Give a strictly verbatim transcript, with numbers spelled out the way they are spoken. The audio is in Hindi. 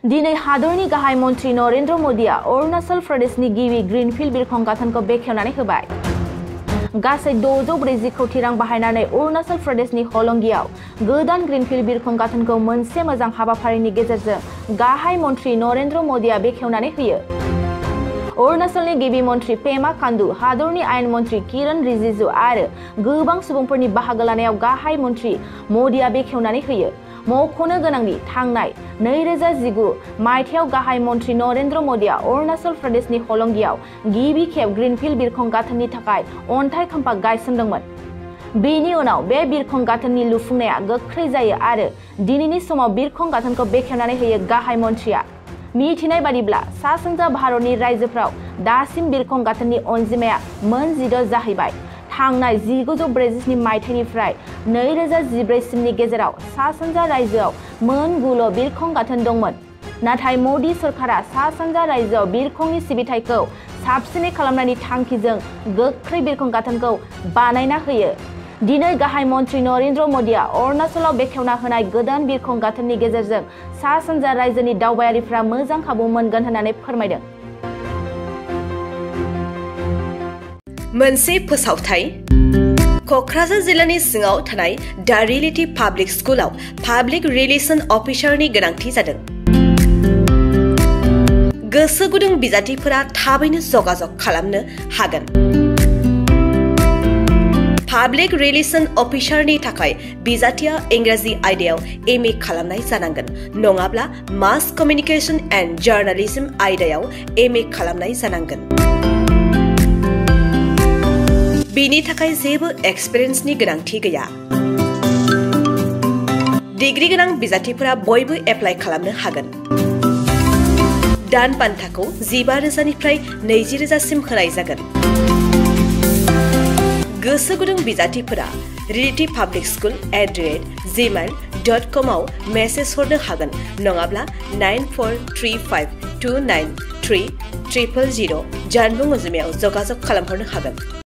दिनै हादरनि गाहाय मन्त्री नरेन्द्र मोदीआ अरुणाचल प्रदेशनि गिबि ग्रीनफील्ड बिरखं गाथोनखौ बेखेवनानै होबाय। गासै द'जौ ब्रैजि कौटि रां बाहायनानै अरुणाचल प्रदेशनि हलंगियाव गोदान ग्रीनफील्ड बिरखं गाथोनखौ मोनसे मोजां हाबाफारिनि गेजेरजों गाहाय मन्त्री नरेन्द्र मोदीआ बेखेवनानै होयो। अरुणाचलनि गिबि मन्त्री पेमा खांडू, हादरनि आयेन मन्त्री किरण रिजिजु आरो गोबां सुबुंफोरनि बाहागो लानायाव गाहाय मन्त्री मोदीआ बेखेवनानै होयो। मख'नो गोनांदि थांनाय नैरोजा जिगु मायथाइयाव गाहाय मन्त्री नरेन्द्र मोदीआ अरुणाचल प्रदेशनि हलंगियाव गिबि खेब ग्रीनफील्ड बिरखं गाथोननि थाखाय अन्थाइ खाम्फा गायसनदोंमोन। बेनि उनाव बे बिरखं गाथोननि लुफुंनाया गोख्रै जायो आरो दिनैनि समाव बिरखं गाथोनखौ बेखेवनानै होयो गाहाय मन्त्रीआ। मिथिनाय बादिब्ला सा सानजा भारतनि रायजोफोराव दासिम बिरखं गाथोननि अनजिमाया मोन जिद' जाहैबाय। थांनाय जिगुजौ ब्रैजिस्नि मायथाइनिफ्राय नैरोजा जिब्रैसिमनि गेजेराव सा सानजा रायजोआव मोन गुल' बिरखं गाथोन दंमोन। नाथाय मोदी सरकारा सा सानजा रायजोआव बिरखंनि सिबिथायखौ साबसिनै खालामनायनि थांखिजों गोख्रै बिरखं गाथोनखौ बानायना होयो। दिनै गाहाय मन्त्री नरेन्द्र मोदीआ अरुणाचलाव बेखेवना होनाय गोदान बिरखं गाथोननि गेजेरजों सा सानजा रायजोनि दावबायारिफ्रा मोजां खाबु मोनगोन होननानै फोरमायदों। मोनसे फोसावथाय क'क्राझार जिल्लानि सिङाव थानाय दा रियेलिटी पाब्लिक स्कुलाव पाब्लिक रिलेशन अफिसारनि गोनांथि जादों। गोसो गुदुं बिजाथिफोरा थाबैनो जगाजग खालामनो हागोन। पाब्लिक रिलेशन अफिसारनि थाखाय बिजाथिया इंराजि आयदायाव एम ए खालामनाय जानांगोन, नङाब्ला मास कमिउनिकेशन एन्ड जार्नालिज्म आयदायाव एम ए खालामनाय जानांगोन। बेनि थाखाय जेबो एक्सपिरियेन्सनि गोनांथि गैया। डिग्री गोनां बिजाथिफोरा बयबो एप्लाइ खालामनो हागोन। दान बान्थाखौ जिबा रोजानिफ्राय नैजि रोजासिम होनाय जागोन। गोसो गुदुं बिजाथिफोरा Reality Public School at the rate Gmail dot com आव मेसेज हरनो हागोन, नङाब्ला nine four three five two nine three triple zero' जानबुं अनजिमायाव जगाजग खालामहरनो हागोन।